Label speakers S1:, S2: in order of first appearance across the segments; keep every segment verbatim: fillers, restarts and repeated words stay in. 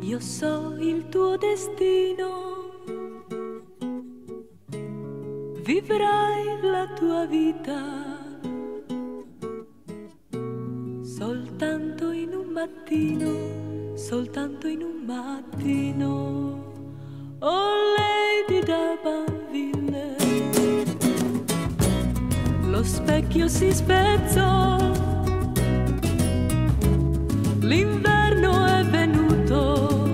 S1: io so il tuo destino, vivrai la tua vita soltanto in un mattino, soltanto in un mattino. Oh Lady d'Abanville, lo specchio si spezzò, l'inverno è venuto,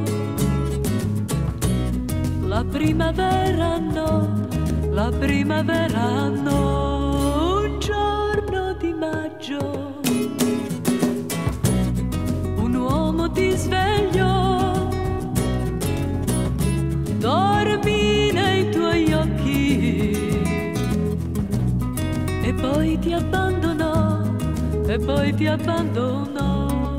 S1: la primavera no, la primavera no, un giorno di maggio, un uomo ti svegliò, dormi nei tuoi occhi e poi ti abbandonò, e poi ti abbandonò.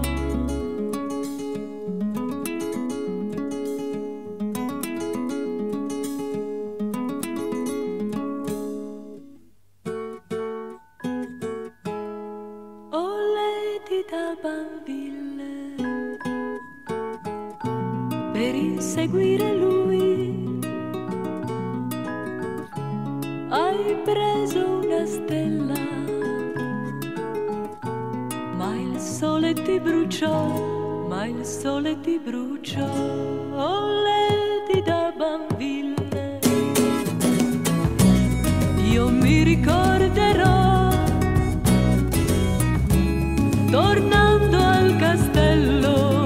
S1: Per inseguire lui hai preso una stella, ma il sole ti bruciò, ma il sole ti bruciò. Oh Lady d'Abanville, io mi ricorderò, tornando al castello,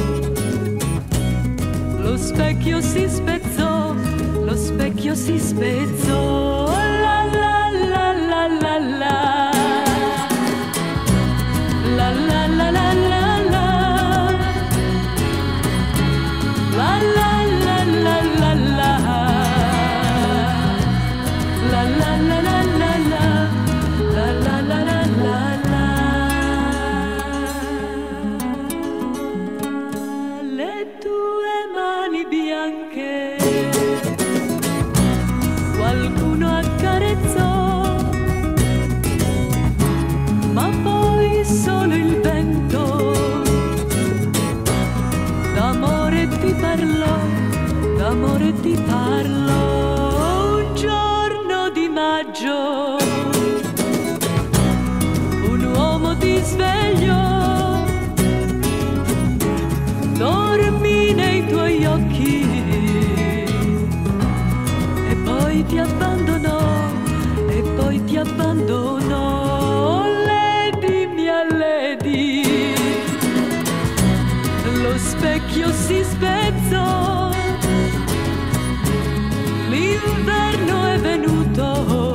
S1: lo specchio si spezzò, lo specchio si spezzò. La la la la la la, la la la la la la, la la la la la la, la la la la la la, la la la la la la. Le tue mani bianche qualcuno accarezzò, ma poi solo il vento d'amore ti parlò, d'amore ti parlò. Un giorno di maggio un uomo ti svegliò, dormi nei tuoi occhi e poi ti abbandonò, e poi ti abbandonò. Lady mia Lady, lo specchio si spezzò, l'inverno è venuto,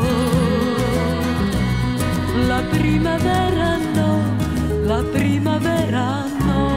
S1: la primavera no, la primavera no.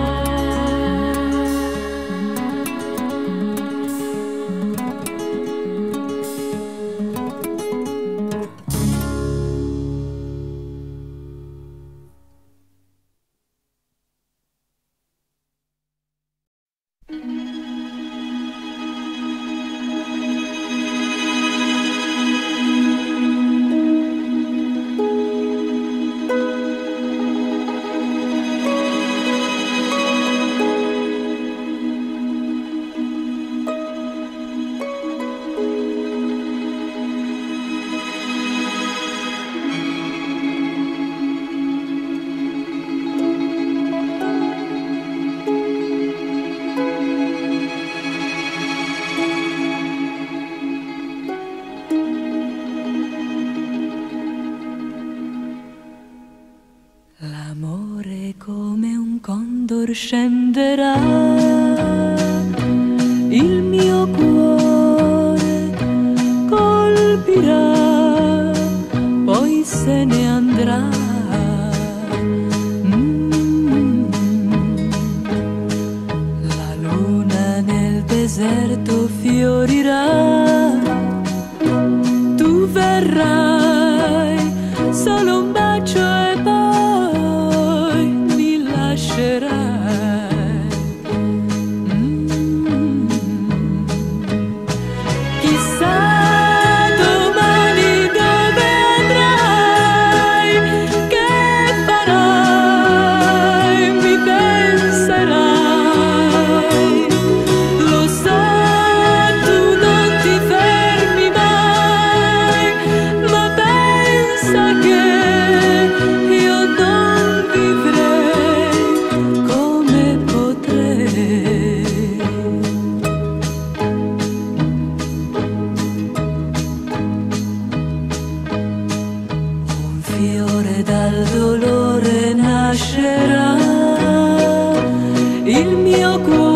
S1: L'amore come un condor scenderà, il mio cuore colpirà, poi se ne andrà. Mm. La luna nel deserto fiorirà, tu verrai, solo un bacio e poi lascerai. Mm. il mio cuore